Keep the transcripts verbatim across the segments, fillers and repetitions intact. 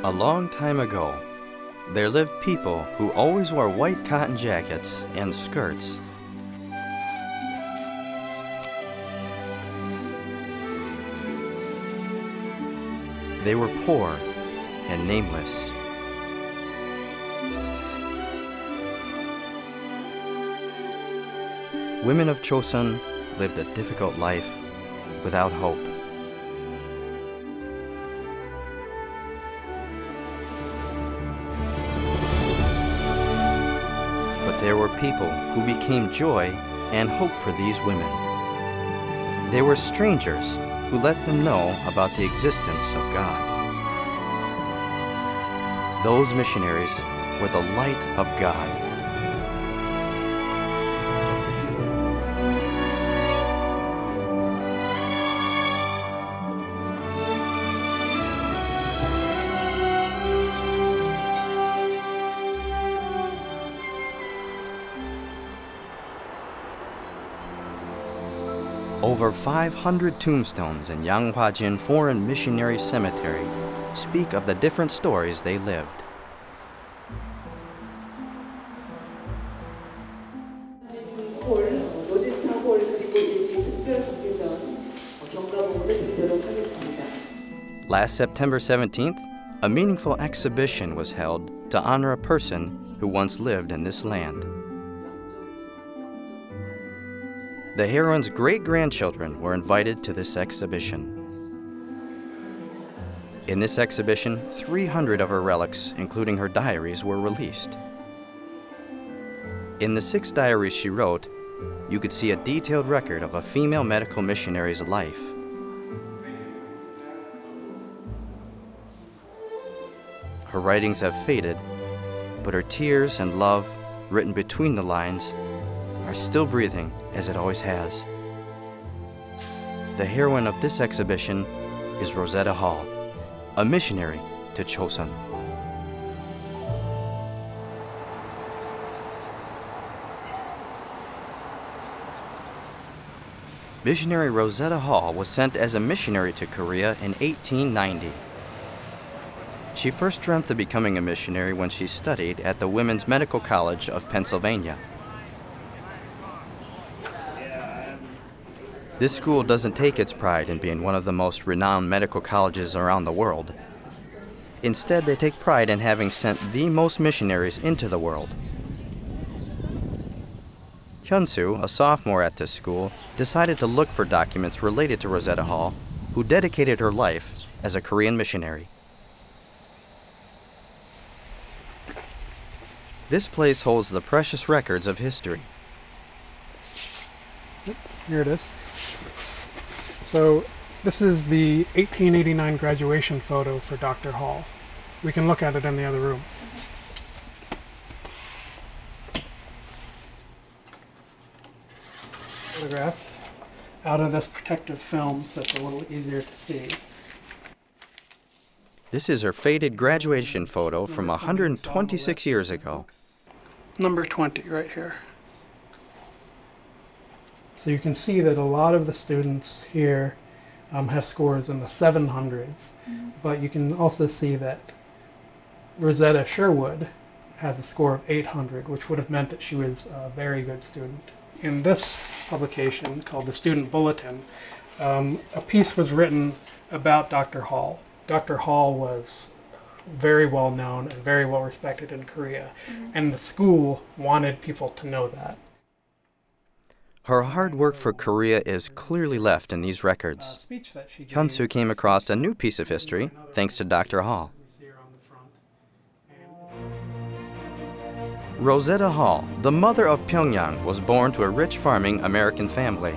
A long time ago, there lived people who always wore white cotton jackets and skirts. They were poor and nameless. Women of Joseon lived a difficult life without hope. But there were people who became joy and hope for these women. They were strangers who let them know about the existence of God. Those missionaries were the light of God. Over five hundred tombstones in Yanghwajin Foreign Missionary Cemetery speak of the different stories they lived. Last September seventeenth, a meaningful exhibition was held to honor a person who once lived in this land. The heroine's great-grandchildren were invited to this exhibition. In this exhibition, three hundred of her relics, including her diaries, were released. In the six diaries she wrote, you could see a detailed record of a female medical missionary's life. Her writings have faded, but her tears and love, written between the lines, are still breathing as it always has. The heroine of this exhibition is Rosetta Hall, a missionary to Joseon. Missionary Rosetta Hall was sent as a missionary to Korea in eighteen ninety. She first dreamt of becoming a missionary when she studied at the Women's Medical College of Pennsylvania. This school doesn't take its pride in being one of the most renowned medical colleges around the world. Instead, they take pride in having sent the most missionaries into the world. Hyun-soo, a sophomore at this school, decided to look for documents related to Rosetta Hall, who dedicated her life as a Korean missionary. This place holds the precious records of history. Yep, here it is. So this is the eighteen eighty-nine graduation photo for Doctor Hall. We can look at it in the other room. Photographed out of this protective film so it's a little easier to see. This is her faded graduation photo from one hundred twenty-six years ago. Number twenty right here. So you can see that a lot of the students here um, have scores in the seven hundreds, mm-hmm. But you can also see that Rosetta Sherwood has a score of eight hundred, which would have meant that she was a very good student. In this publication called the Student Bulletin, um, a piece was written about Doctor Hall. Doctor Hall was very well known and very well respected in Korea, mm-hmm. And the school wanted people to know that. Her hard work for Korea is clearly left in these records. Hyun-soo came across a new piece of history thanks to Doctor Hall. Rosetta Hall, the mother of Pyongyang, was born to a rich farming American family.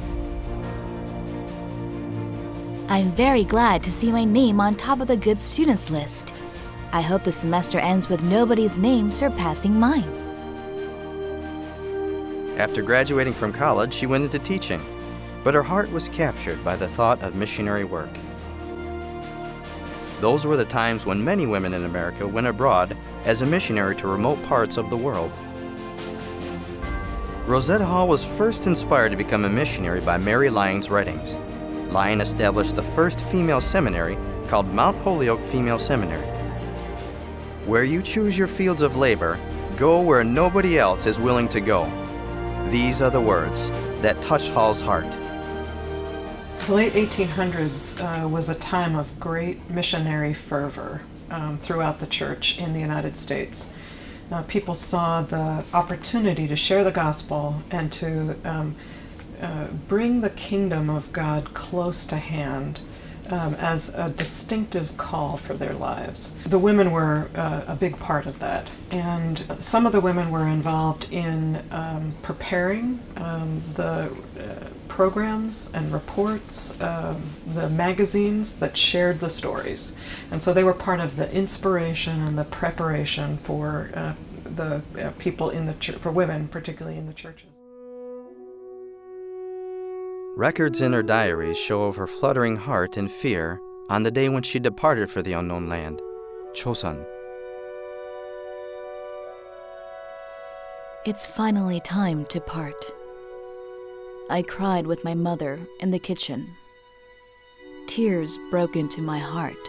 I'm very glad to see my name on top of the good students list. I hope the semester ends with nobody's name surpassing mine. After graduating from college, she went into teaching, but her heart was captured by the thought of missionary work. Those were the times when many women in America went abroad as a missionary to remote parts of the world. Rosetta Hall was first inspired to become a missionary by Mary Lyon's writings. Lyon established the first female seminary called Mount Holyoke Female Seminary. Where you choose your fields of labor, go where nobody else is willing to go. These are the words that touched Hall's heart. The late eighteen hundreds uh, was a time of great missionary fervor um, throughout the church in the United States. Uh, people saw the opportunity to share the gospel and to um, uh, bring the kingdom of God close to hand um, as a distinctive call for their lives. The women were uh, a big part of that, and some of the women were involved in um, preparing um, the uh, programs and reports, um, the magazines that shared the stories. And so they were part of the inspiration and the preparation for uh, the uh, people in the church, for women, particularly in the churches. Records in her diaries show of her fluttering heart in fear on the day when she departed for the unknown land, Joseon. It's finally time to part. I cried with my mother in the kitchen. Tears broke into my heart.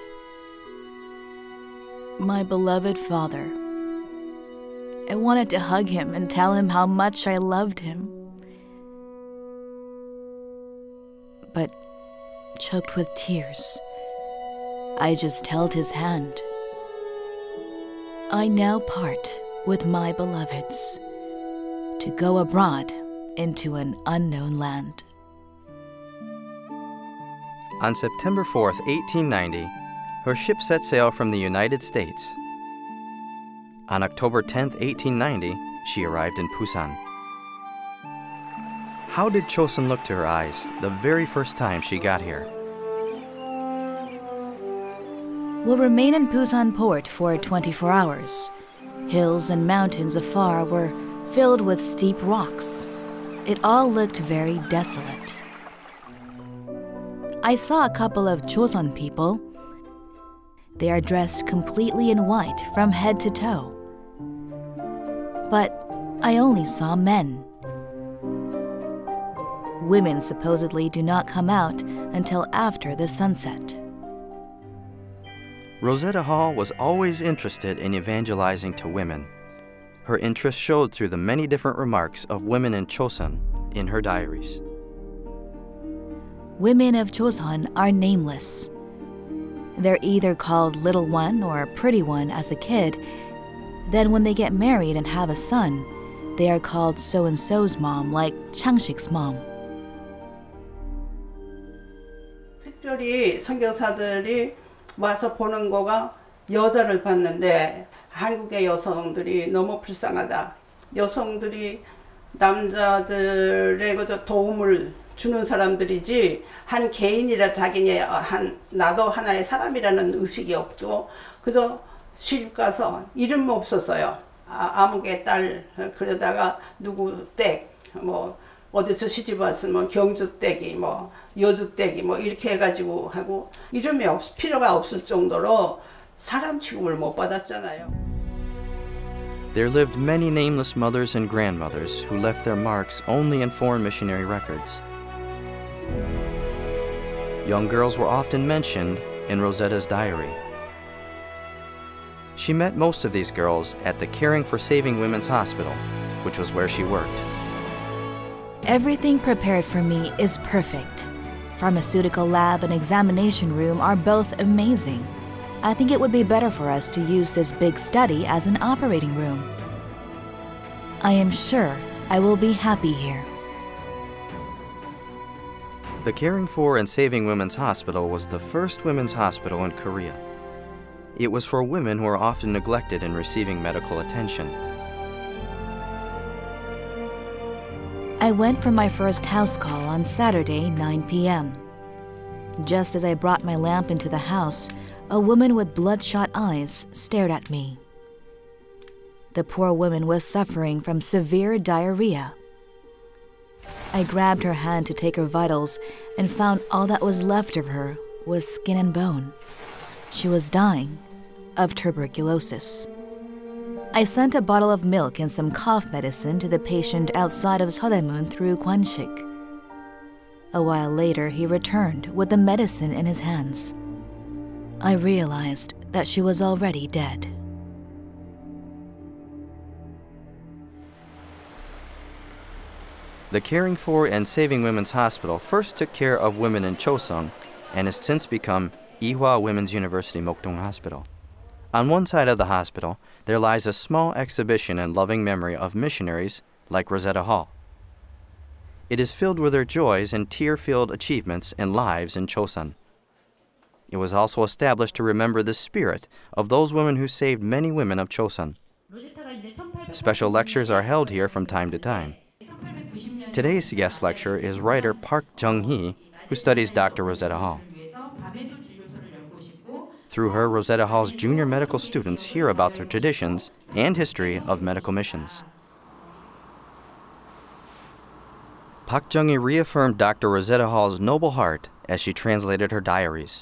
My beloved father. I wanted to hug him and tell him how much I loved him. But choked with tears, I just held his hand. I now part with my beloveds to go abroad into an unknown land. On September fourth, eighteen ninety, her ship set sail from the United States. On October tenth, eighteen ninety, she arrived in Busan. How did Joseon look to her eyes the very first time she got here? We'll remain in Busan port for twenty-four hours. Hills and mountains afar were filled with steep rocks. It all looked very desolate. I saw a couple of Joseon people. They are dressed completely in white from head to toe. But I only saw men. Women supposedly do not come out until after the sunset. Rosetta Hall was always interested in evangelizing to women. Her interest showed through the many different remarks of women in Joseon in her diaries. Women of Joseon are nameless. They're either called Little One or Pretty One as a kid. Then when they get married and have a son, they are called so-and-so's mom, like Changshik's mom. 특별히 선교사들이 와서 보는 거가 여자를 봤는데 한국의 여성들이 너무 불쌍하다. 여성들이 남자들의 그 도움을 주는 사람들이지 한 개인이라 자기네 한 나도 하나의 사람이라는 의식이 없고 그저 시집 가서 이름 없었어요. 아, 아무개 딸 그러다가 누구 댁 뭐 어디서 시집 왔으면 경주 댁이 뭐 여주 댁이 뭐 이렇게 해가지고 하고 이름이 없 필요가 없을 정도로 사람 취급을 못 받았잖아요. There lived many nameless mothers and grandmothers who left their marks only in foreign missionary records. Young girls were often mentioned in Rosetta's diary. She met most of these girls at the Caring for Saving Women's Hospital, which was where she worked. Everything prepared for me is perfect. Pharmaceutical lab and examination room are both amazing. I think it would be better for us to use this big study as an operating room. I am sure I will be happy here. The Caring for and Saving Women's Hospital was the first women's hospital in Korea. It was for women who are often neglected in receiving medical attention. I went for my first house call on Saturday, nine p m Just as I brought my lamp into the house, a woman with bloodshot eyes stared at me. The poor woman was suffering from severe diarrhea. I grabbed her hand to take her vitals and found all that was left of her was skin and bone. She was dying of tuberculosis. I sent a bottle of milk and some cough medicine to the patient outside of Seodaemun through Kwanshik. A while later, he returned with the medicine in his hands. I realized that she was already dead. The Caring for and Saving Women's Hospital first took care of women in Joseon and has since become Ihwa Women's University Mokdong Hospital. On one side of the hospital, there lies a small exhibition in loving memory of missionaries like Rosetta Hall. It is filled with their joys and tear-filled achievements and lives in Joseon. It was also established to remember the spirit of those women who saved many women of Joseon. Special lectures are held here from time to time. Today's guest lecturer is writer Park Jung-hee, who studies Doctor Rosetta Hall. Through her, Rosetta Hall's junior medical students hear about the traditions and history of medical missions. Park Jung-hee reaffirmed Doctor Rosetta Hall's noble heart as she translated her diaries.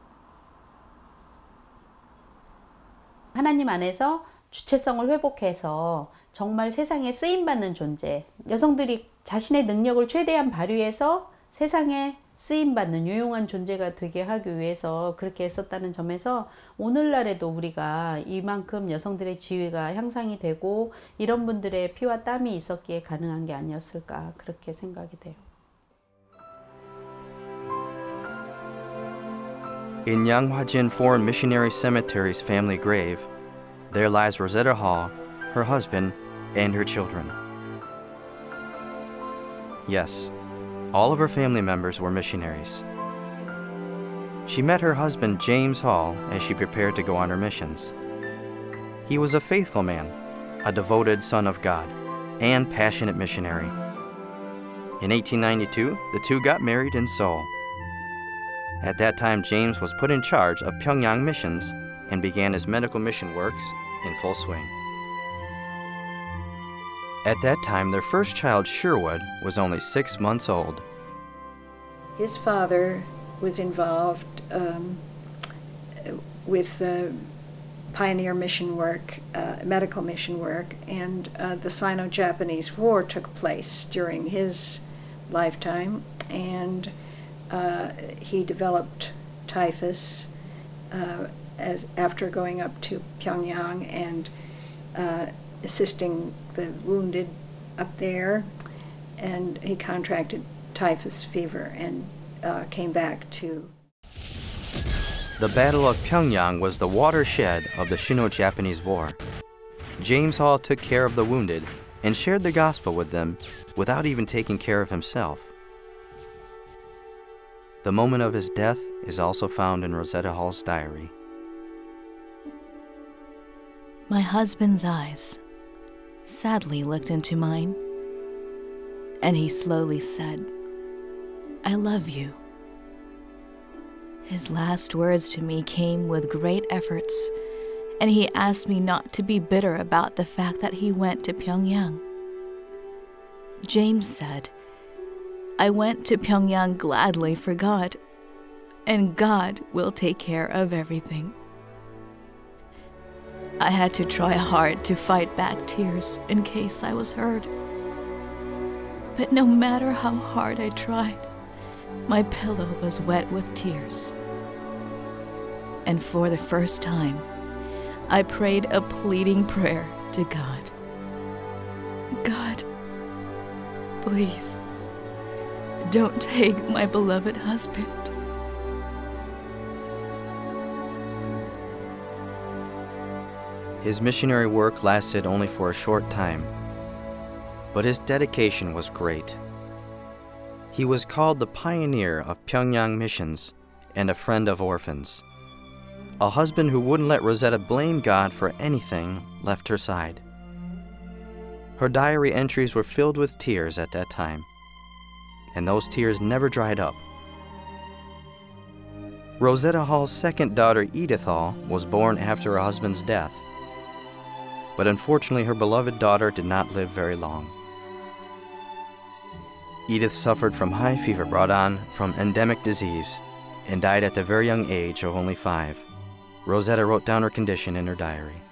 하나님 안에서 주체성을 회복해서 정말 세상에 쓰임받는 존재, 여성들이 자신의 능력을 최대한 발휘해서 세상에 쓰임받는 유용한 존재가 되게 하기 위해서 그렇게 했었다는 점에서 오늘날에도 우리가 이만큼 여성들의 지위가 향상이 되고 이런 분들의 피와 땀이 있었기에 가능한 게 아니었을까 그렇게 생각이 돼요. In Yanghwajin Foreign Missionary Cemetery's family grave, there lies Rosetta Hall, her husband, and her children. Yes, all of her family members were missionaries. She met her husband, James Hall, as she prepared to go on her missions. He was a faithful man, a devoted son of God, and passionate missionary. In eighteen ninety-two, the two got married in Seoul. At that time, James was put in charge of Pyongyang missions and began his medical mission works in full swing. At that time, their first child, Sherwood, was only six months old. His father was involved um, with uh, pioneer mission work, uh, medical mission work, and uh, the Sino-Japanese War took place during his lifetime, and uh, he developed typhus uh, as after going up to Pyongyang and uh, assisting the wounded up there, and he contracted typhus fever and uh, came back to. The Battle of Pyongyang was the watershed of the Sino-Japanese War. James Hall took care of the wounded and shared the gospel with them without even taking care of himself. The moment of his death is also found in Rosetta Hall's diary. My husband's eyes sadly looked into mine, and he slowly said, "I love you." His last words to me came with great efforts, and he asked me not to be bitter about the fact that he went to Pyongyang. James said, "I went to Pyongyang gladly for God, and God will take care of everything." I had to try hard to fight back tears in case I was hurt. But no matter how hard I tried, my pillow was wet with tears. And for the first time, I prayed a pleading prayer to God. God, please, don't take my beloved husband. His missionary work lasted only for a short time, but his dedication was great. He was called the pioneer of Pyongyang missions and a friend of orphans. A husband who wouldn't let Rosetta blame God for anything left her side. Her diary entries were filled with tears at that time, and those tears never dried up. Rosetta Hall's second daughter, Edith Hall, was born after her husband's death. But unfortunately, her beloved daughter did not live very long. Edith suffered from high fever brought on from endemic disease and died at the very young age of only five. Rosetta wrote down her condition in her diary.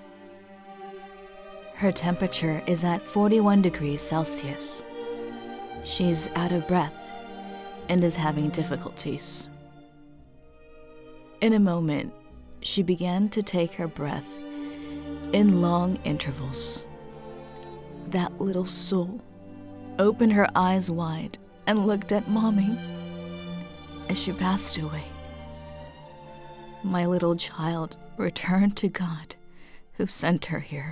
Her temperature is at forty-one degrees Celsius. She's out of breath and is having difficulties. In a moment, she began to take her breath in long intervals. That little soul opened her eyes wide and looked at Mommy as she passed away. My little child returned to God, who sent her here.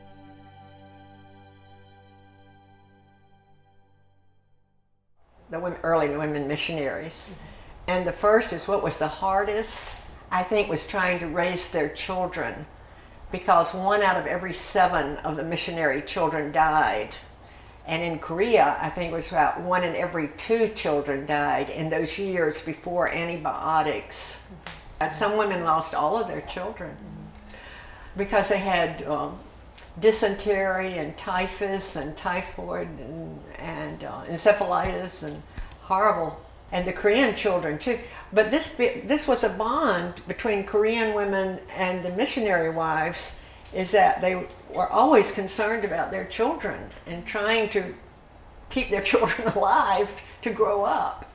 The women, early women missionaries. And the first is what was the hardest, I think, was trying to raise their children, because one out of every seven of the missionary children died. And in Korea, I think it was about one in every two children died in those years before antibiotics. And some women lost all of their children because they had um, dysentery and typhus and typhoid and, and uh, encephalitis and horrible. And the Korean children too. But this, this was a bond between Korean women and the missionary wives, is that they were always concerned about their children and trying to keep their children alive to grow up.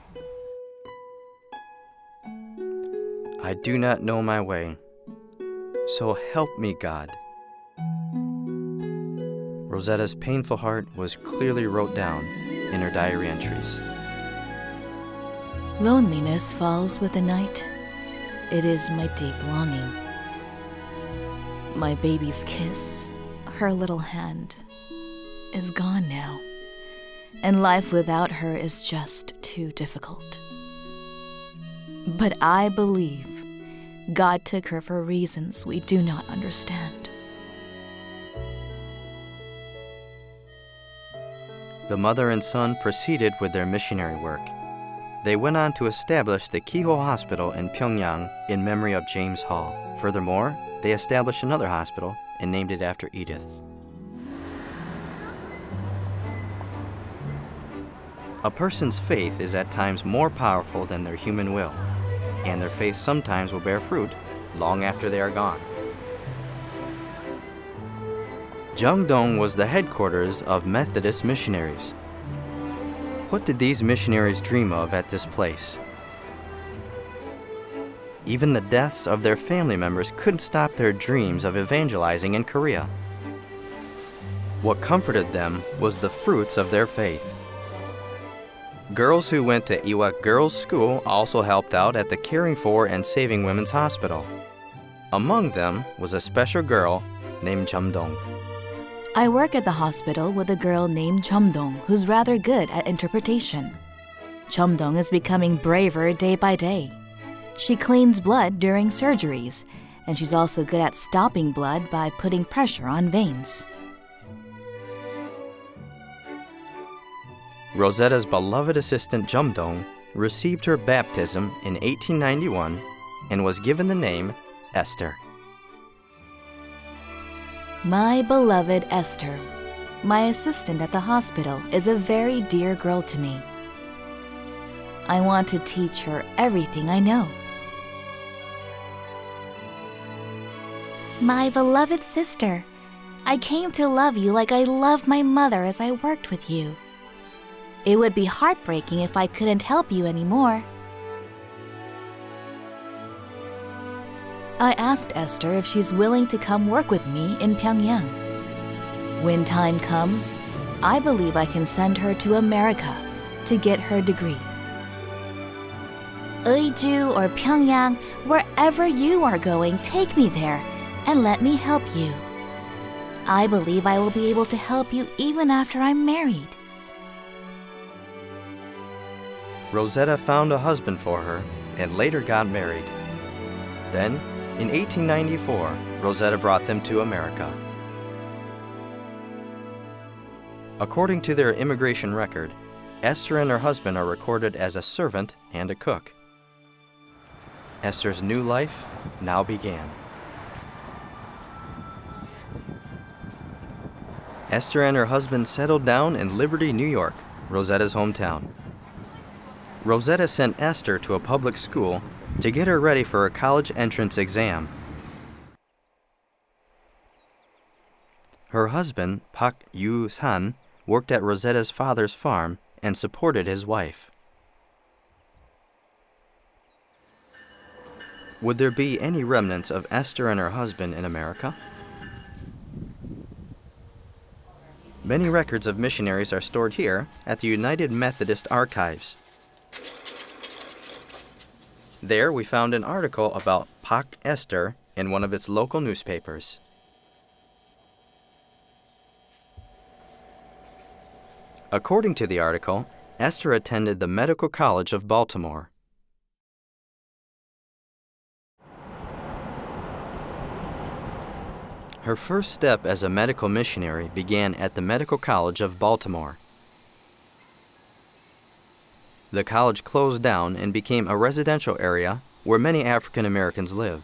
I do not know my way, so help me, God. Rosetta's painful heart was clearly wrote down in her diary entries. Loneliness falls with the night. It is my deep longing. My baby's kiss, her little hand, is gone now, and life without her is just too difficult. But I believe God took her for reasons we do not understand. The mother and son proceeded with their missionary work. They went on to establish the Kiho Hospital in Pyongyang in memory of James Hall. Furthermore, they established another hospital and named it after Edith. A person's faith is at times more powerful than their human will, and their faith sometimes will bear fruit long after they are gone. Jeongdong was the headquarters of Methodist missionaries. What did these missionaries dream of at this place? Even the deaths of their family members couldn't stop their dreams of evangelizing in Korea. What comforted them was the fruits of their faith. Girls who went to Iwak Girls' School also helped out at the Caring for and Saving Women's Hospital. Among them was a special girl named Jeongdong. I work at the hospital with a girl named Jeongdong who's rather good at interpretation. Jeongdong is becoming braver day by day. She cleans blood during surgeries, and she's also good at stopping blood by putting pressure on veins. Rosetta's beloved assistant Jeongdong received her baptism in eighteen ninety-one and was given the name Esther. My beloved Esther, my assistant at the hospital, is a very dear girl to me. I want to teach her everything I know. My beloved sister, I came to love you like I loved my mother as I worked with you. It would be heartbreaking if I couldn't help you anymore. I asked Esther if she's willing to come work with me in Pyongyang. When time comes, I believe I can send her to America to get her degree. Uiju or Pyongyang, wherever you are going, take me there and let me help you. I believe I will be able to help you even after I'm married. Rosetta found a husband for her and later got married. Then, in eighteen ninety-four, Rosetta brought them to America. According to their immigration record, Esther and her husband are recorded as a servant and a cook. Esther's new life now began. Esther and her husband settled down in Liberty, New York, Rosetta's hometown. Rosetta sent Esther to a public school to get her ready for a college entrance exam. Her husband, Pak Yu-san, worked at Rosetta's father's farm and supported his wife. Would there be any remnants of Esther and her husband in America? Many records of missionaries are stored here at the United Methodist Archives. There we found an article about Pak Esther in one of its local newspapers. According to the article, Esther attended the Medical College of Baltimore. Her first step as a medical missionary began at the Medical College of Baltimore. The college closed down and became a residential area where many African Americans live.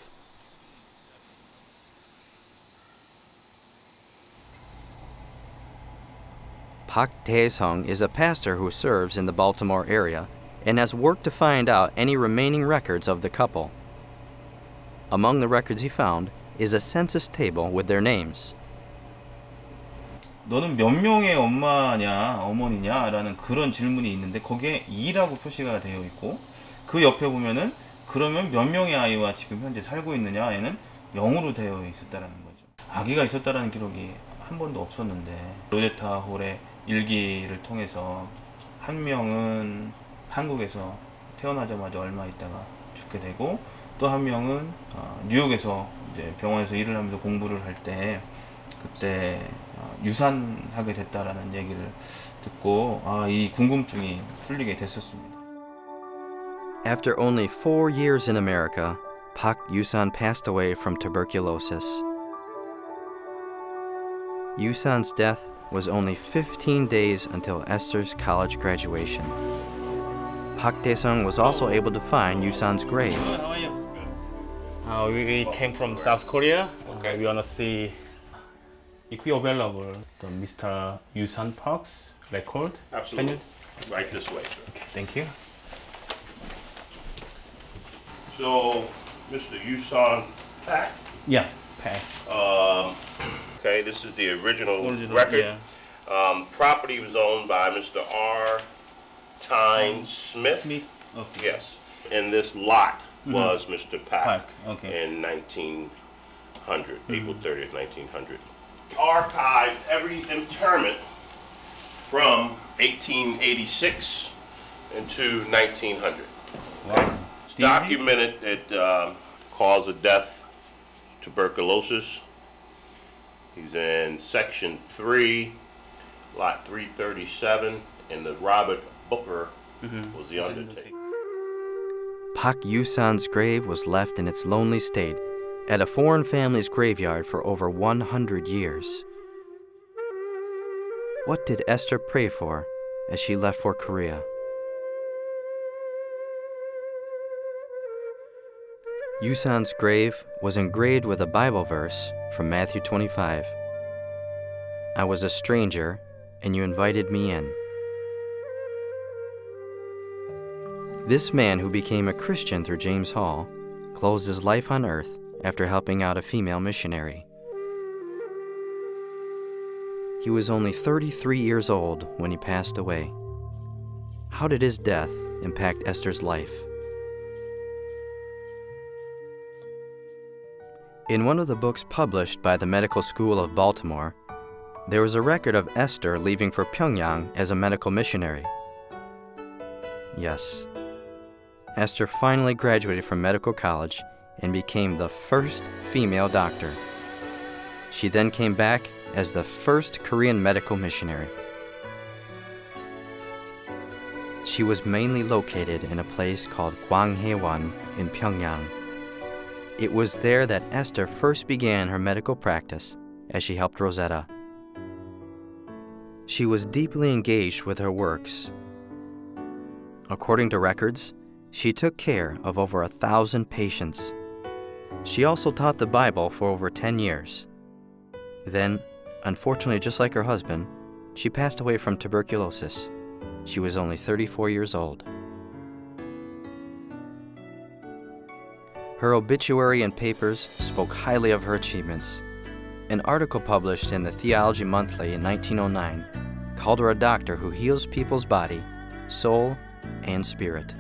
Pak Tae-sung is a pastor who serves in the Baltimore area and has worked to find out any remaining records of the couple. Among the records he found is a census table with their names. 너는 몇 명의 엄마냐, 어머니냐 라는 그런 질문이 있는데 거기에 이라고 표시가 되어 있고 그 옆에 보면은 그러면 몇 명의 아이와 지금 현재 살고 있느냐에는 영으로 되어 있었다라는 거죠. 아기가 있었다라는 기록이 한 번도 없었는데 로제타 홀의 일기를 통해서 한 명은 한국에서 태어나자마자 얼마 있다가 죽게 되고 또 한 명은 뉴욕에서 이제 병원에서 일을 하면서 공부를 할 때 그때 유산하게 됐다라는 얘기를 듣고 아, 이 궁금증이 풀리게 됐었습니다. After only four years in America, Pak Yusan passed away from tuberculosis. Yusan's death was only fifteen days until Esther's college graduation. Pak Tae-sung was also able to find Yusan's grave. How are you? Uh, we, we came from South Korea. Okay. Uh, we want to see if we available the Mister Yusan Park's record. Absolutely. Can you? Right this way, sir. Okay, thank you. So, Mister Yusan Pak. Yeah, Pak. Um, okay, this is the original, Original, record. yeah. Um, property was owned by Mister R. Tyne Smith. Smith. Okay. Yes. And this lot Mhm. was Mister Pak Pak, okay. in nineteen hundred, Mhm. April thirtieth, nineteen hundred. Archived every interment from eighteen eighty-six into nineteen hundred. Wow. It's documented it uh, cause of death, tuberculosis. He's in section three, lot three thirty-seven, and the Robert Booker Mhm. was the undertaker. Pak Yusan's grave was left in its lonely state at a foreign family's graveyard for over one hundred years. What did Esther pray for as she left for Korea? Yusan's grave was engraved with a Bible verse from Matthew twenty-five. I was a stranger, and you invited me in. This man, who became a Christian through James Hall, closed his life on earth after helping out a female missionary. He was only thirty-three years old when he passed away. How did his death impact Esther's life? In one of the books published by the Medical School of Baltimore, there was a record of Esther leaving for Pyongyang as a medical missionary. Yes, Esther finally graduated from medical college and became the first female doctor. She then came back as the first Korean medical missionary. She was mainly located in a place called Gwanghae-won in Pyongyang. It was there that Esther first began her medical practice as she helped Rosetta. She was deeply engaged with her works. According to records, she took care of over a thousand patients. She also taught the Bible for over ten years. Then, unfortunately, just like her husband, she passed away from tuberculosis. She was only thirty-four years old. Her obituary and papers spoke highly of her achievements. An article published in the Theology Monthly in nineteen oh nine called her a doctor who heals people's body, soul, and spirit.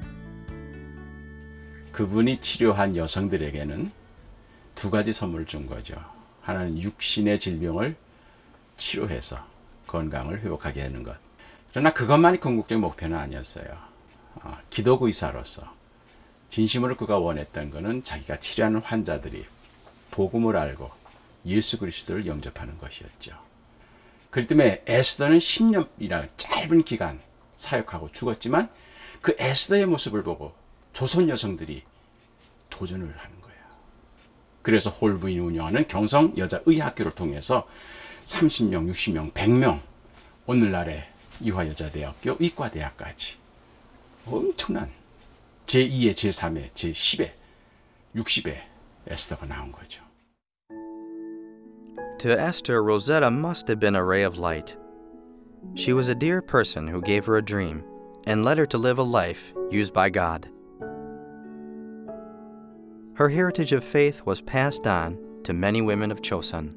그분이 치료한 여성들에게는 두 가지 선물을 준 거죠. 하나는 육신의 질병을 치료해서 건강을 회복하게 하는 것. 그러나 그것만이 궁극적인 목표는 아니었어요. 어, 기독 의사로서 진심으로 그가 원했던 것은 자기가 치료하는 환자들이 복음을 알고 예수 그리스도를 영접하는 것이었죠. 그렇기 때문에 에스더는 십 년이라는 짧은 기간 사역하고 죽었지만 그 에스더의 모습을 보고 조선 여성들이 도전을 하는 거예요. 그래서 홀부인이 운영하는 경성 여자의학교를 통해서 삼십 명, 육십 명, 백 명, 오늘날의 이화여자대학교 의과대학까지 엄청난 제이의, 제삼의, 제십의, 육십의 에스더가 나온 거죠. To Esther, Rosetta must have been a ray of light. She was a dear person who gave her a dream and led her to live a life used by God. Her heritage of faith was passed on to many women of Joseon.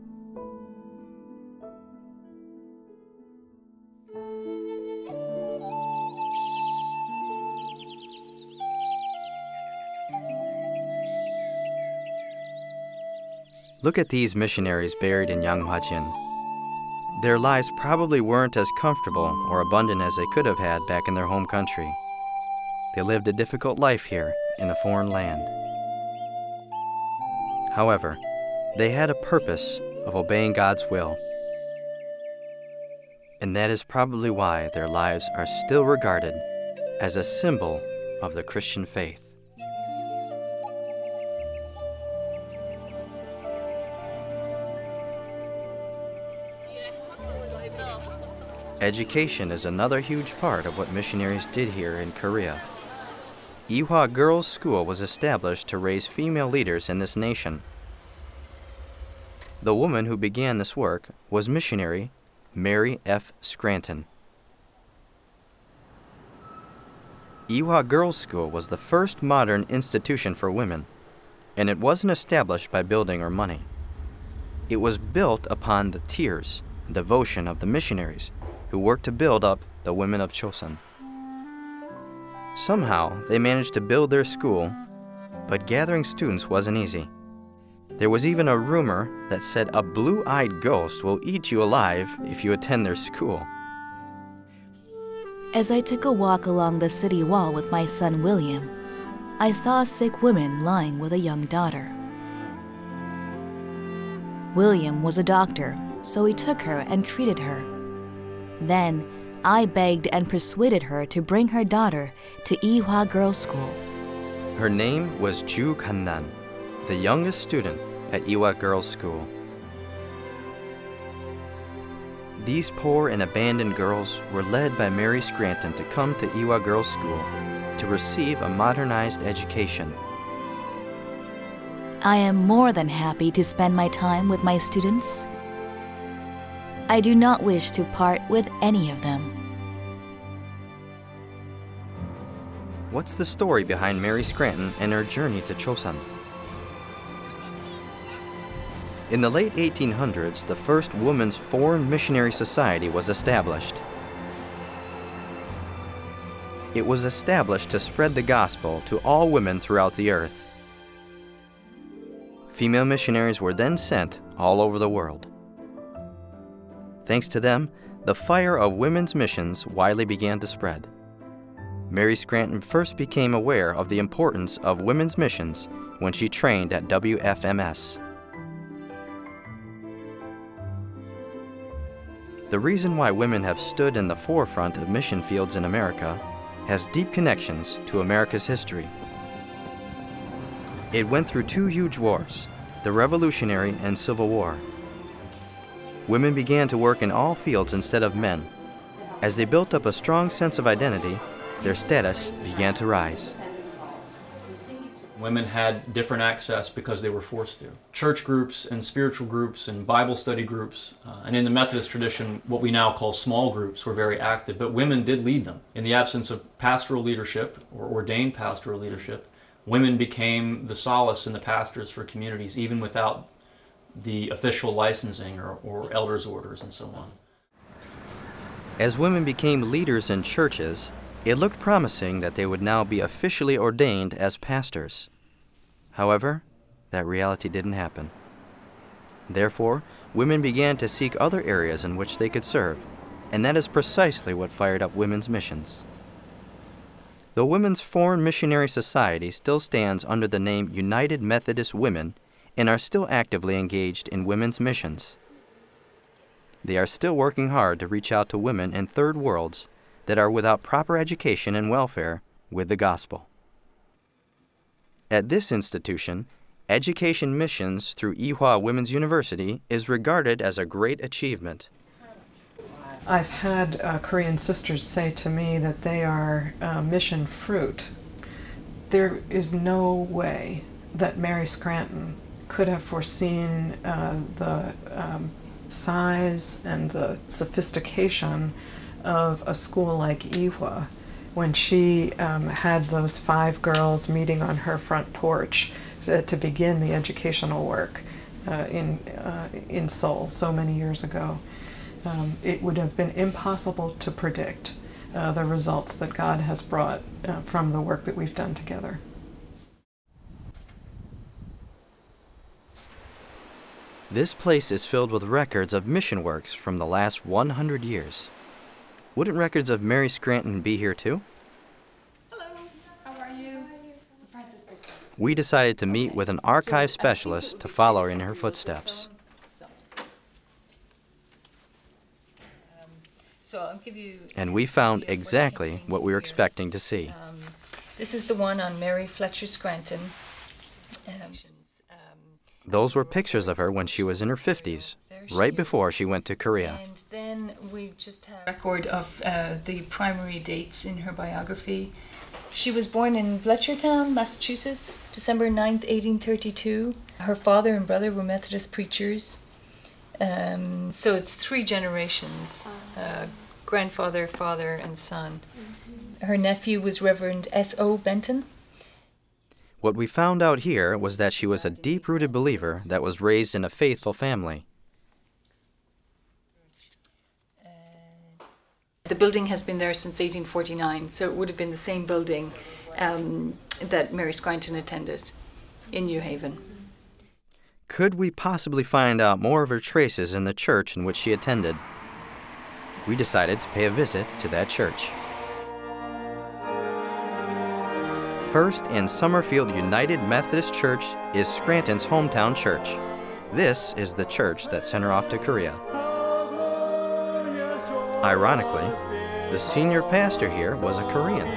Look at these missionaries buried in Yanghwajin. Their lives probably weren't as comfortable or abundant as they could have had back in their home country. They lived a difficult life here in a foreign land. However, they had a purpose of obeying God's will. And that is probably why their lives are still regarded as a symbol of the Christian faith. Education is another huge part of what missionaries did here in Korea. Ihwa Girls' School was established to raise female leaders in this nation. The woman who began this work was missionary Mary F. Scranton. Ihwa Girls' School was the first modern institution for women, and it wasn't established by building or money. It was built upon the tears and devotion of the missionaries who worked to build up the women of Joseon. Somehow, they managed to build their school, but gathering students wasn't easy. There was even a rumor that said a blue-eyed ghost will eat you alive if you attend their school. As I took a walk along the city wall with my son William, I saw a sick woman lying with a young daughter. William was a doctor, so he took her and treated her. Then, I begged and persuaded her to bring her daughter to Ihwa Girls' School. Her name was Ju Kannan, the youngest student at Ihwa Girls' School. These poor and abandoned girls were led by Mary Scranton to come to Ihwa Girls' School to receive a modernized education. I am more than happy to spend my time with my students. I do not wish to part with any of them. What's the story behind Mary Scranton and her journey to Joseon? In the late eighteen hundreds, the first Women's Foreign Missionary Society was established. It was established to spread the gospel to all women throughout the earth. Female missionaries were then sent all over the world. Thanks to them, the fire of women's missions widely began to spread. Mary Scranton first became aware of the importance of women's missions when she trained at W F M S. The reason why women have stood in the forefront of mission fields in America has deep connections to America's history. It went through two huge wars, the Revolutionary and Civil War. Women began to work in all fields instead of men. As they built up a strong sense of identity, their status began to rise. Women had different access because they were forced to. Church groups and spiritual groups and Bible study groups, uh, and in the Methodist tradition, what we now call small groups were very active, but women did lead them. In the absence of pastoral leadership or ordained pastoral leadership, women became the solace and the pastors for communities, even without the official licensing or, or elders' orders and so on. As women became leaders in churches, it looked promising that they would now be officially ordained as pastors. However, that reality didn't happen. Therefore, women began to seek other areas in which they could serve, and that is precisely what fired up women's missions. The Women's Foreign Missionary Society still stands under the name United Methodist Women and are still actively engaged in women's missions. They are still working hard to reach out to women in third worlds that are without proper education and welfare with the gospel. At this institution, education missions through Ewha Women's University is regarded as a great achievement. I've had uh, Korean sisters say to me that they are uh, mission fruit. There is no way that Mary Scranton could have foreseen uh, the um, size and the sophistication of a school like Ewha when she um, had those five girls meeting on her front porch to, to begin the educational work uh, in, uh, in Seoul so many years ago. Um, it would have been impossible to predict uh, the results that God has brought uh, from the work that we've done together. This place is filled with records of mission works from the last one hundred years. Wouldn't records of Mary Scranton be here too? Hello, how are you? I'm Francis Bristol. We decided to meet with an archive specialist to follow in her footsteps. So I'll give you. And we found exactly what we were expecting to see. Um, this is the one on Mary Fletcher Scranton. Um, Those were pictures of her when she was in her fifties, right before she went to Korea. And then we just have a record of uh, the primary dates in her biography. She was born in Belchertown, Massachusetts, December ninth, eighteen thirty-two. Her father and brother were Methodist preachers. Um, so it's three generations, uh, grandfather, father, and son. Her nephew was Reverend S O Benton. What we found out here was that she was a deep-rooted believer that was raised in a faithful family. The building has been there since eighteen forty-nine, so it would have been the same building um, that Mary Scranton attended in New Haven. Could we possibly find out more of her traces in the church in which she attended? We decided to pay a visit to that church. First and Summerfield United Methodist Church is Scranton's hometown church. This is the church that sent her off to Korea. Ironically, the senior pastor here was a Korean.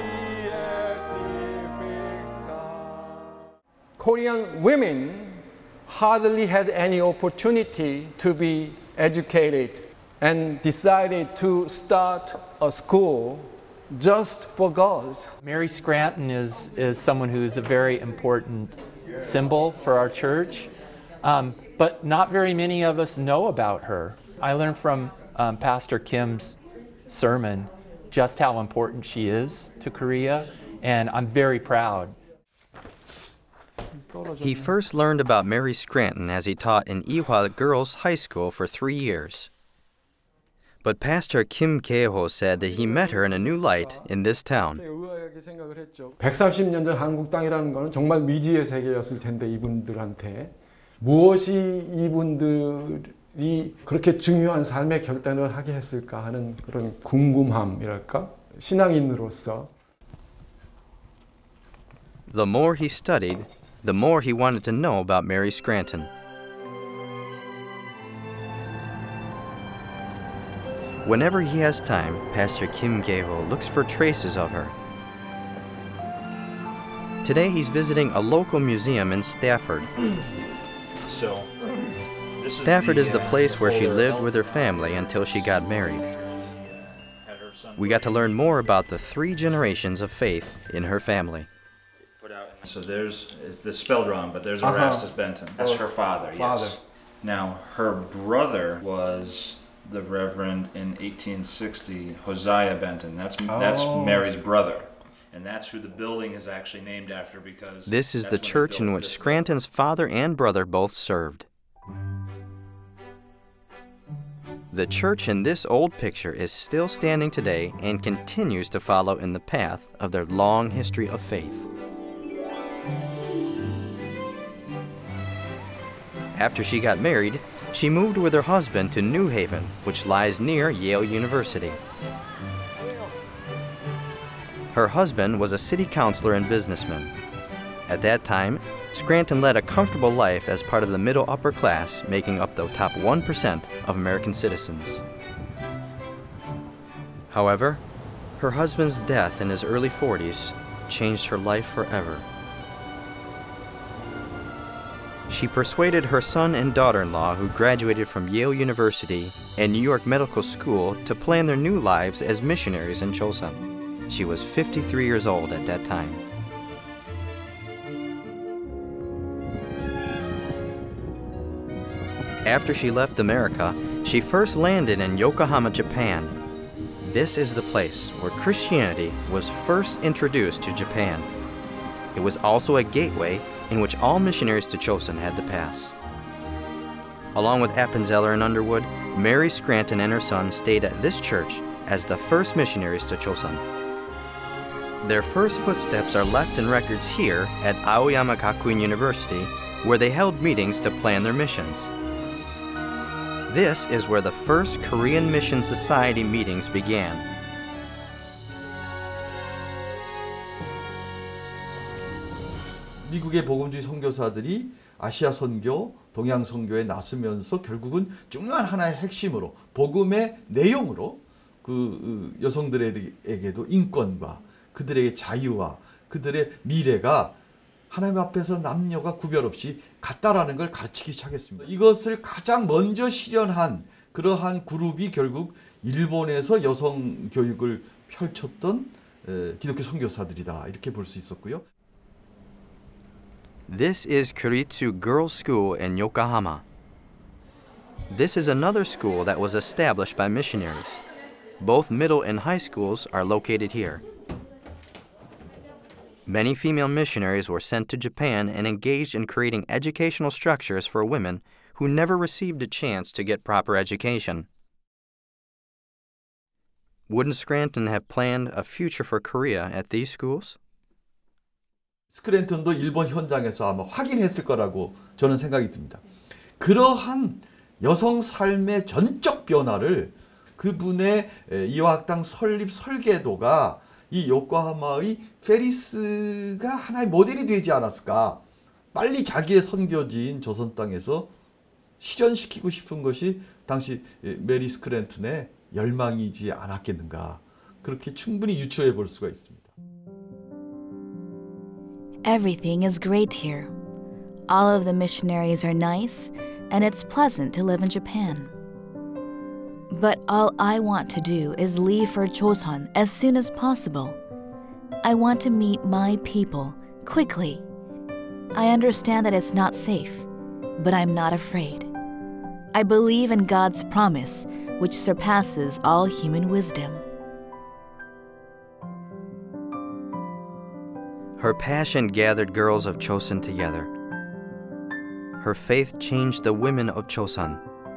Korean women hardly had any opportunity to be educated and decided to start a school just for girls. Mary Scranton is, is someone who's a very important symbol for our church, um, but not very many of us know about her. I learned from um, Pastor Kim's sermon just how important she is to Korea, and I'm very proud. He first learned about Mary Scranton as he taught in Ewha Girls High School for three years. But Pastor Kim Kye-ho said that he met her in a new light in this town. 백삼십 년 전 한국 땅이라는 것은 정말 미지의 세계였을 텐데 이분들한테 무엇이 이분들이 그렇게 중요한 삶의 결단을 하게 했을까 하는 그런 궁금함이랄까? 신앙인으로서. The more he studied, the more he wanted to know about Mary Scranton. Whenever he has time, Pastor Kim Kye-ho looks for traces of her. Today he's visiting a local museum in Stafford. So, this Stafford is is the, the uh, place the where she folder. lived with her family until she got married. We got to learn more about the three generations of faith in her family. So there's, it's spelled wrong, but there's Uh-huh. Erastus Benton. That's Oh, her father, father. yes. Now, her brother was the Reverend in eighteen sixty, Hosea Benton. That's, that's Oh. Mary's brother. And that's who the building is actually named after because... This is that's the when they church in built which this Scranton's father and brother both served. The church in this old picture is still standing today and continues to follow in the path of their long history of faith. After she got married, She moved with her husband to New Haven, which lies near Yale University. Her husband was a city councilor and businessman. At that time, Scranton led a comfortable life as part of the middle upper class, making up the top one percent of American citizens. However, her husband's death in his early forties changed her life forever. She persuaded her son and daughter-in-law, who graduated from Yale University and New York Medical School, to plan their new lives as missionaries in Joseon. She was fifty-three years old at that time. After she left America, she first landed in Yokohama, Japan. This is the place where Christianity was first introduced to Japan. It was also a gateway in which all missionaries to Joseon had to pass. Along with Appenzeller and Underwood, Mary Scranton and her son stayed at this church as the first missionaries to Joseon. Their first footsteps are left in records here at Aoyama Gakuin University, where they held meetings to plan their missions. This is where the first Korean Mission Society meetings began. 미국의 복음주의 선교사들이 아시아 선교, 동양 선교에 나서면서 결국은 중요한 하나의 핵심으로 복음의 내용으로 그 여성들에게도 인권과 그들의 자유와 그들의 미래가 하나님 앞에서 남녀가 구별 없이 같다라는 걸 가르치기 시작했습니다. 이것을 가장 먼저 실현한 그러한 그룹이 결국 일본에서 여성 교육을 펼쳤던 기독교 선교사들이다, 이렇게 볼 수 있었고요. This is Kuritsu Girls' School in Yokohama. This is another school that was established by missionaries. Both middle and high schools are located here. Many female missionaries were sent to Japan and engaged in creating educational structures for women who never received a chance to get proper education. Wouldn't Scranton have planned a future for Korea at these schools? 스크랜턴도 일본 현장에서 아마 확인했을 거라고 저는 생각이 듭니다. 그러한 여성 삶의 전적 변화를 그분의 이화학당 설립 설계도가 이 요코하마의 페리스가 하나의 모델이 되지 않았을까. 빨리 자기의 선교지인 조선 땅에서 실현시키고 싶은 것이 당시 메리 스크랜턴의 열망이지 않았겠는가. 그렇게 충분히 유추해 볼 수가 있습니다. Everything is great here. All of the missionaries are nice, and it's pleasant to live in Japan. But all I want to do is leave for Joseon as soon as possible. I want to meet my people quickly. I understand that it's not safe, but I'm not afraid. I believe in God's promise, which surpasses all human wisdom. Her passion gathered girls of Joseon together. Her faith changed the women of Joseon.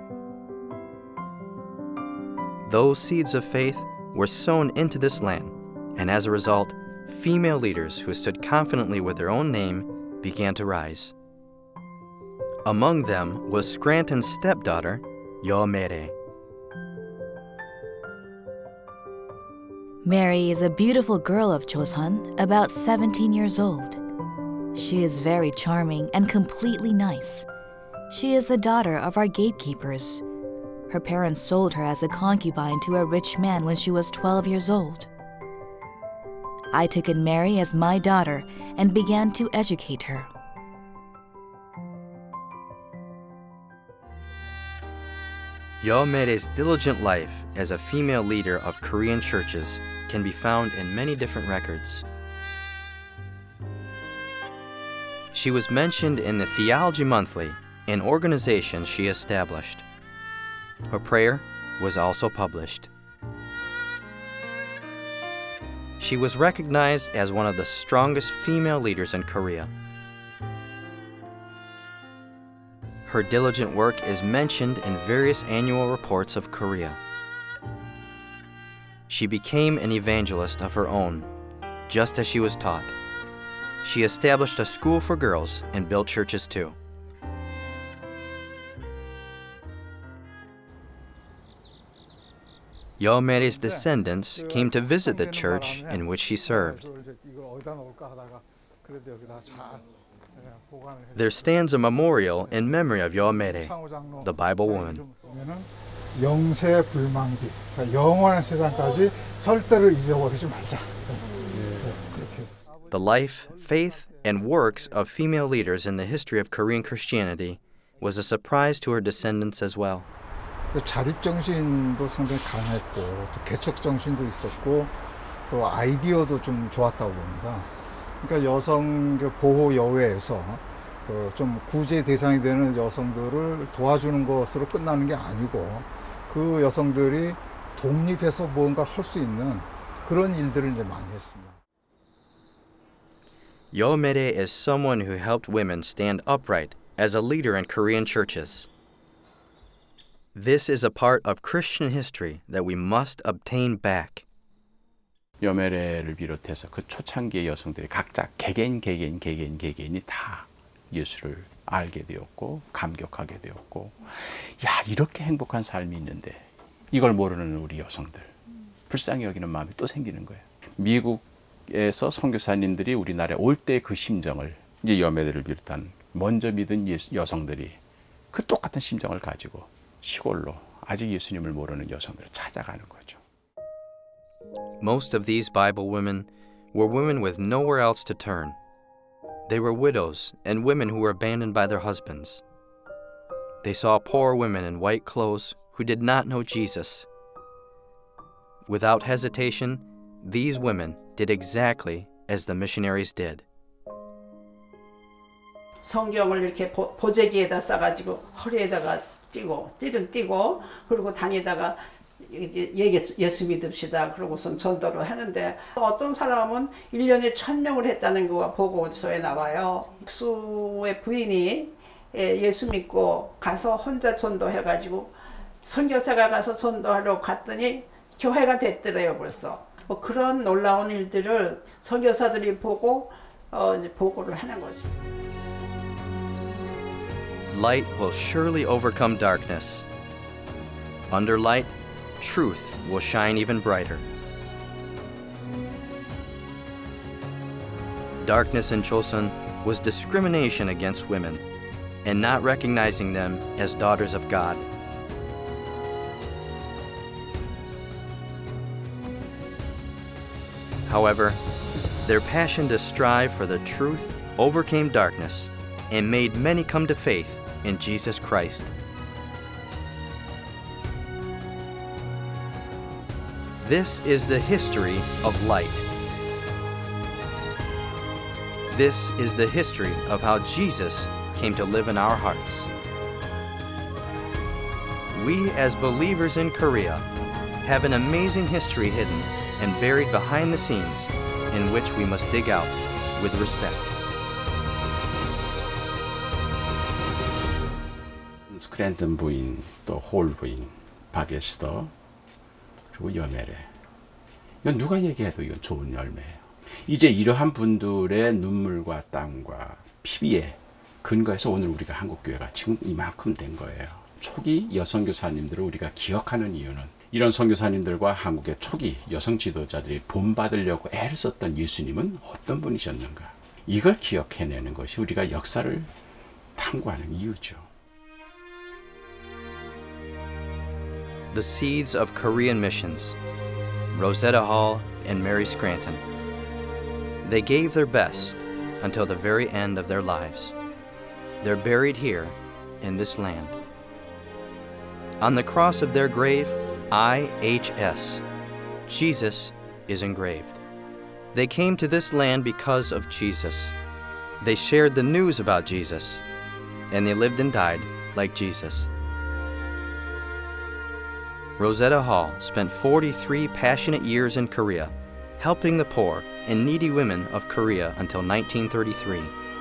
Those seeds of faith were sown into this land, and as a result, female leaders who stood confidently with their own name began to rise. Among them was Scranton's stepdaughter, Yo-Mere. Mary is a beautiful girl of Joseon, about seventeen years old. She is very charming and completely nice. She is the daughter of our gatekeepers. Her parents sold her as a concubine to a rich man when she was twelve years old. I took in Mary as my daughter and began to educate her. Yo-Mere's diligent life as a female leader of Korean churches can be found in many different records. She was mentioned in the Theology Monthly, an organization she established. Her prayer was also published. She was recognized as one of the strongest female leaders in Korea. Her diligent work is mentioned in various annual reports of Korea. She became an evangelist of her own, just as she was taught. She established a school for girls and built churches too. Yomere's descendants came to visit the church in which she served. There stands a memorial in memory of Yomere, the Bible woman. The life, faith, and works of female leaders in the history of Korean Christianity was a surprise to her descendants as well. 자립정신도 상당히 강했고 또 개척정신도 있었고 또 아이디어도 좀 좋았다고 봅니다. 그러니까 여성 보호 여외에서 좀 구제 대상이 되는 여성들을 도와주는 것으로 끝나는 게 아니고 그 여성들이 독립해서 무언가 할 수 있는 그런 일들을 이제 많이 했습니다. Yomere is someone who helped women stand upright as a leader in Korean churches. This is a part of Christian history that we must obtain back. 여메레를 비롯해서 그 초창기의 여성들이 각자 개개인 개개인 개개인 개개인이 다 예수를 알게 되었고 감격하게 되었고, 야, 이렇게 행복한 삶이 있는데 이걸 모르는 우리 여성들 불쌍히 여기는 마음이 또 생기는 거예요. 미국에서 선교사님들이 우리나라에 올 때 그 심정을 이제 여메레를 비롯한 먼저 믿은 여성들이 그 똑같은 심정을 가지고 시골로 아직 예수님을 모르는 여성들을 찾아가는 거죠. Most of these Bible women were women with nowhere else to turn. They were widows and women who were abandoned by their husbands. They saw poor women in white clothes who did not know Jesus. Without hesitation, these women did exactly as the missionaries did. 성경을 이렇게 보, 보재기에다 싸가지고 허리에다가 띄고 띠를 띠고 그리고 다니다가 예수 믿읍시다 그러고선 전도를 하는데 어떤 사람은 일 년에 천 명을 했다는 거가 보고서에 나와요. 수의 부인이 예수 믿고 가서 혼자 전도해가지고 선교사가 가서 전도하러 갔더니 교회가 됐더래요 벌써. 뭐 그런 놀라운 일들을 선교사들이 보고 어, 이제 보고를 하는 거죠. Light will surely overcome darkness. Under light, truth will shine even brighter. Darkness in Joseon was discrimination against women and not recognizing them as daughters of God. However, their passion to strive for the truth overcame darkness and made many come to faith in Jesus Christ. This is the history of light. This is the history of how Jesus came to live in our hearts. We as believers in Korea have an amazing history hidden and buried behind the scenes in which we must dig out with respect. 스크랜턴 부인, 또 홀 부인, 바게스터, 그리고 여메레. 이건 누가 얘기해도 이건 좋은 열매예요. 이제 이러한 분들의 눈물과 땀과 피비에 근거해서 오늘 우리가 한국교회가 지금 이만큼 된 거예요. 초기 여성 교사님들을 우리가 기억하는 이유는 이런 선교사님들과 한국의 초기 여성 지도자들이 본받으려고 애를 썼던 예수님은 어떤 분이셨는가, 이걸 기억해내는 것이 우리가 역사를 탐구하는 이유죠. The seeds of Korean missions, Rosetta Hall and Mary Scranton. They gave their best until the very end of their lives. They're buried here in this land. On the cross of their grave, I H S, Jesus is engraved. They came to this land because of Jesus. They shared the news about Jesus, and they lived and died like Jesus. Rosetta Hall spent forty-three passionate years in Korea, helping the poor and needy women of Korea until nineteen thirty-three.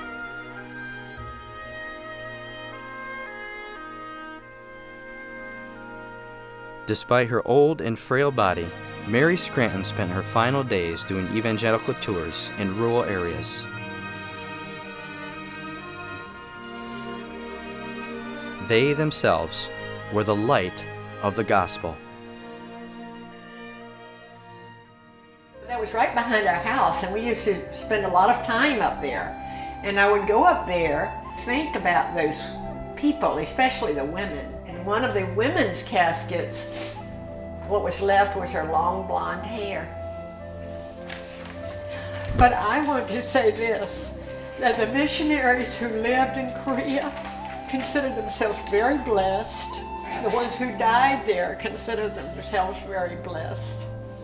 Despite her old and frail body, Mary Scranton spent her final days doing evangelical tours in rural areas. They themselves were the light of the gospel. was right behind our house, and we used to spend a lot of time up there. And I would go up there, think about those people, especially the women. And one of the women's caskets, what was left was her long blonde hair. But I want to say this, that the missionaries who lived in Korea considered themselves very blessed. The ones who died there considered themselves very blessed.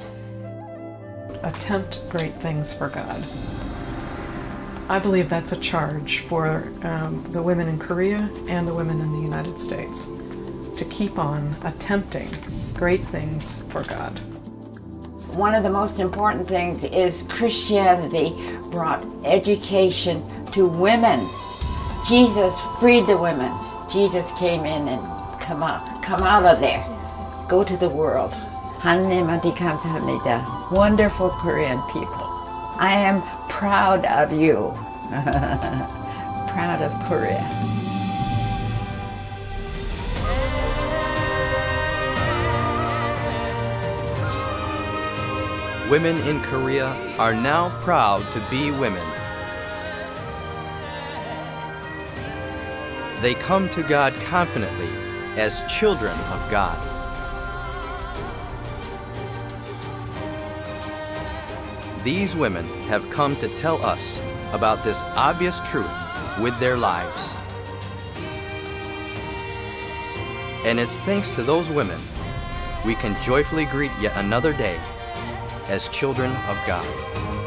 Attempt great things for God. I believe that's a charge for um, the women in Korea and the women in the United States, to keep on attempting great things for God. One of the most important things is Christianity brought education to women. Jesus freed the women. Jesus came in and come out, come out of there. Go to the world. 하나님한테 감사합니다. Wonderful Korean people. I am proud of you. Proud of Korea. Women in Korea are now proud to be women. They come to God confidently as children of God. These women have come to tell us about this obvious truth with their lives. And it's thanks to those women we can joyfully greet yet another day as children of God.